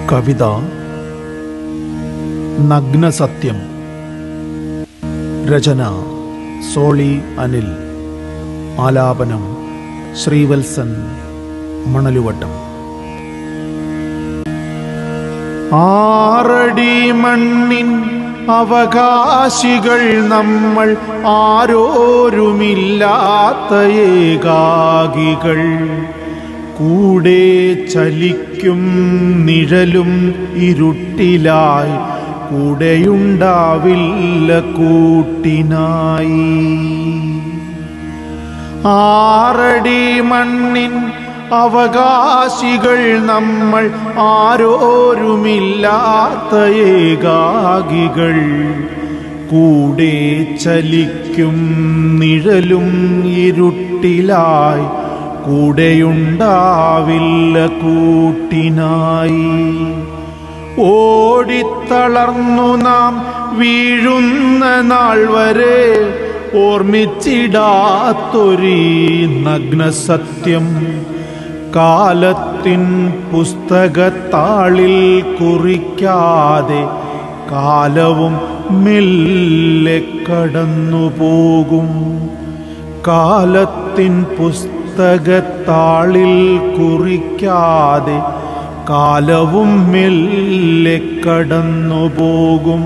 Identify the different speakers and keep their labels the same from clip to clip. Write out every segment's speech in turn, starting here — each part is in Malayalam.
Speaker 1: കവിത നഗ്നസത്യം. രചന സോളി അനിൽ. ആലാപനം ശ്രീവത്സൻ മണലുവട്ടം. ആറടി മണ്ണിൻ അവകാശികൾ നമ്മൾ, ആരോരുമില്ലാത്ത ഏകാകികൾ. കൂടെ ചലിക്കും നിഴലും ഇരുട്ടിലായി, കൂടെയുണ്ടാവില്ല കൂട്ടിനായി. ആറടി മണ്ണിൻ അവകാശികൾ നമ്മൾ, ആരോരുമില്ലാത്ത ഏകാകികൾ. കൂടെ ചലിക്കും നിഴലും ഇരുട്ടിലായി, കൂടെയുണ്ടാവില്ല കൂട്ടിനായി. ഓടിത്തളർന്നു നാം വീഴുന്ന നാൾ വരെ, ഓർമ്മിച്ചിടാത്തൊരീ നഗ്നസത്യം. കാലത്തിൻ പുസ്തകത്താളിൽ കുറിക്കാതെ, കാലവും മെല്ലെ കടന്നുപോകും. കാലത്തിൻ പുസ്തകത്താളിൽ കുറിക്കാതെ, കാലവും മെല്ലെ കടന്നുപോകും.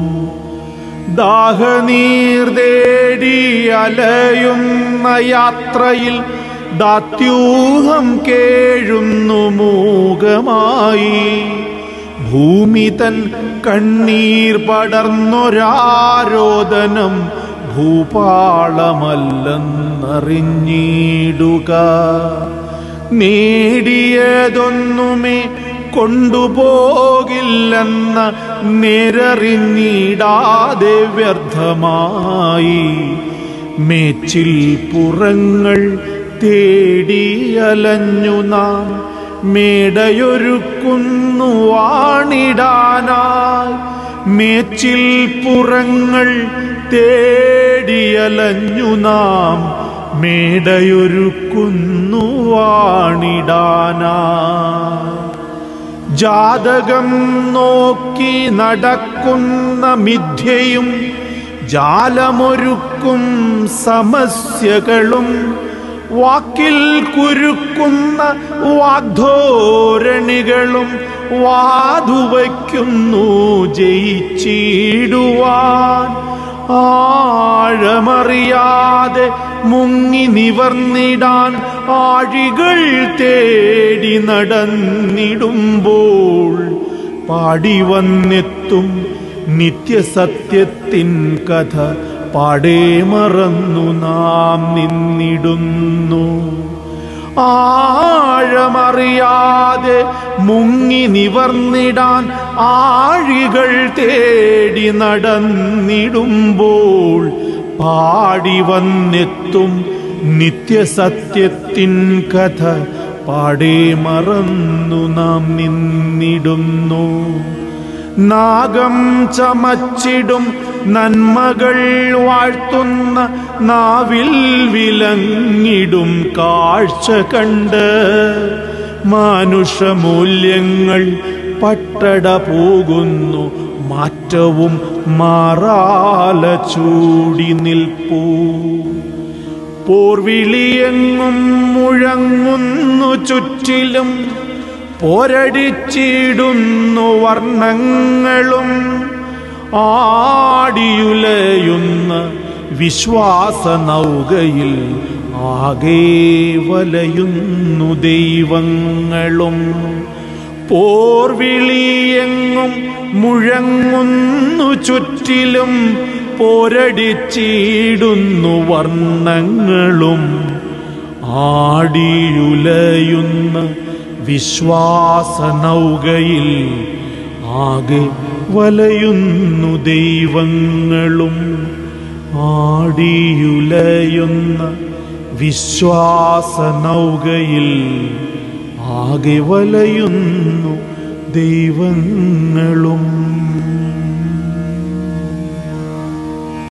Speaker 1: ദാഹനീർ തേടി അലയുന്ന യാത്രയിൽ, ദാത്യൂഹം കേഴുന്നു മൂകമായി. ഭൂമി തൻ കണ്ണീർ പടർന്നൊരാരോദനം, ഭൂപാളമല്ലെന്നറിഞ്ഞിടുക. നേടിയതൊന്നുമേ കൊണ്ടുപോകില്ലെന്ന നേരറിഞ്ഞിടാതെ വ്യർത്ഥമായി. മേച്ചിൽ പുറങ്ങൾ തേടിയലഞ്ഞു നാം, മേടയൊരുക്കുന്നു വാണിടാനായി. മേച്ചിൽ പുറങ്ങൾ തേടിയലഞ്ഞു നാം, മേടയൊരുക്കുന്നു വാണിടാനായി. ജാതകം നോക്കി നടക്കുന്ന മിഥ്യയും, ജാലമൊരുക്കും സമസ്യകളും, വാക്കിൽ കുരുക്കുന്ന വാഗ്ധോരണികളും, വാതുവയ്ക്കുന്നു ജയിച്ചിടുവാൻ. ആഴമറിയാതെ മുങ്ങി നിവർന്നിടാൻ, ആഴികൾ തേടി നടന്നിടുമ്പോൾ, പാടി വന്നെത്തും നിത്യസത്യത്തിൻ കഥ പാടേ മറന്നു നാം നിന്നിടുന്നു. ആഴമറിയാതെ മുങ്ങി നിവർന്നിടാൻ, ആഴികൾ തേടി നടന്നിടുമ്പോൾ, പാടി വന്നെത്തും നിത്യസത്യത്തിൻ കഥ പാടേ മറന്നു നാം നിന്നിടുന്നു. നാഗം ചമച്ചിടും നന്മകൾ വാഴ്ത്തുന്ന നാവിൽ വിലങ്ങിടും കാഴ്ച കണ്ട്, മാനുഷമൂല്യങ്ങൾ പട്ടട പോകുന്നു, മാറ്റവും മാറാല ചൂടി നിൽപ്പൂ. പോർവിളിയെങ്ങും മുഴങ്ങുന്നു ചുറ്റിലും, പോരടിച്ചിടുന്നു വർണ്ണങ്ങളും. ആടിയുലയുന്ന വിശ്വാസ നൗകയിൽ, ആകെ വലയുന്നു ദൈവങ്ങളും. പോർവിളിയെങ്ങും മുഴങ്ങുന്നു ചുറ്റിലും, പോരടിച്ചിടുന്നു വർണ്ണങ്ങളും. ആടിയുലയുന്ന വിശ്വാസ നൗകയിൽ, ആകെ വലയുന്നു ദൈവങ്ങളും. ആടിയുലയുന്ന വിശ്വാസ നൗകയിൽ, ആകെ വലയുന്നു ദൈവങ്ങളും.